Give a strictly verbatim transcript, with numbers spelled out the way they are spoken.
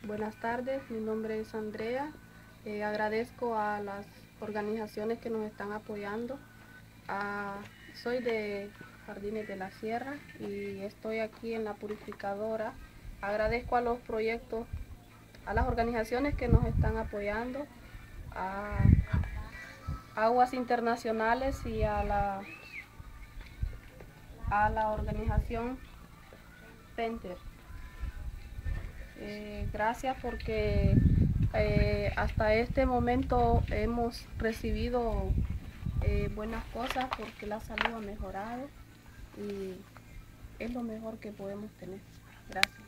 Buenas tardes, mi nombre es Andrea. Eh, agradezco a las organizaciones que nos están apoyando. Ah, soy de Jardines de la Sierra y estoy aquí en la purificadora. Agradezco a los proyectos, a las organizaciones que nos están apoyando, a Aguas Internacionales y a la, a la organización Penter. Eh, gracias porque eh, hasta este momento hemos recibido eh, buenas cosas porque la salud ha mejorado y es lo mejor que podemos tener. Gracias.